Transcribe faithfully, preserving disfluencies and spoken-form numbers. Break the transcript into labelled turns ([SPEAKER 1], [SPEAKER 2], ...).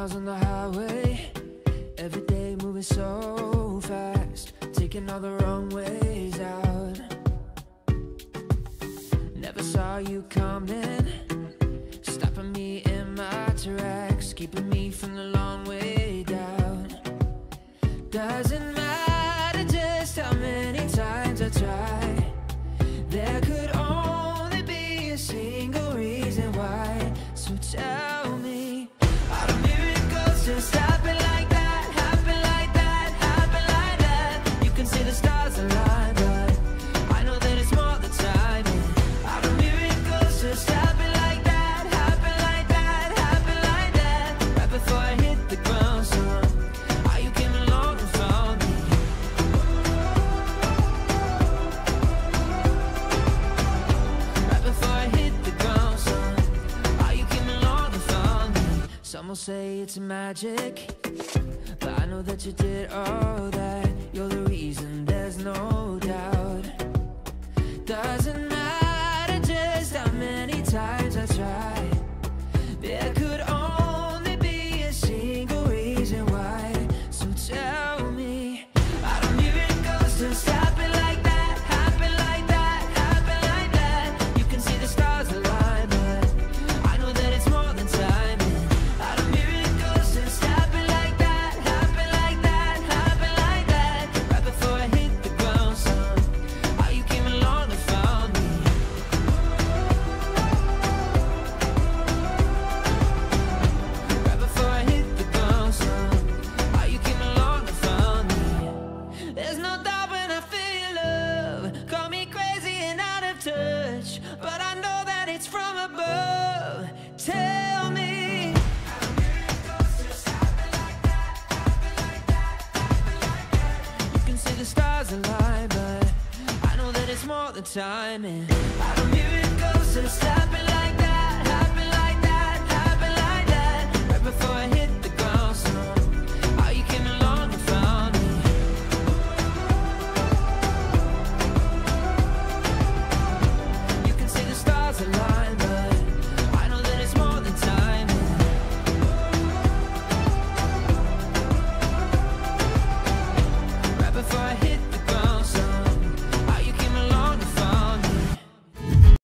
[SPEAKER 1] miles on the highway, every day moving so fast, taking all the wrong ways out. Never saw you coming, stopping me in my tracks, keeping me from the long way down. Doesn't matter just how many times I try, there could only be a single reason why. So tell me, are the miracles just happen like that, happen like that, happen like that? You can see the stars align, but I know that it's more the timing. Are the miracles just happen like that, happen like that, happen like that? Right before I hit the ground, son, how you came along and found me. Right before I hit the ground, son, how you came along and found me. Some will say it's magic, but I know that you did all that. You're the reason, there's no doubt. Doesn't matter just how many times I try, there could only be a single reason why. So tell me, are the miracles just happen like that, happen like that, happen like that? You can see the stars align, but I know that it's more than timing. Are the miracles just happen like that, happen like that, happen like that? Right before I hit the ground, son, how you came along and found me. Right before I hit the ground, son, how you came along and found me. There's no doubt when I feel love, call me crazy and out of touch, but I know that it's from above. Tell me, how the miracles just happen like that, happen like that, happen like that? You can see the stars align, but I know that it's more than timing. How the miracles just happen like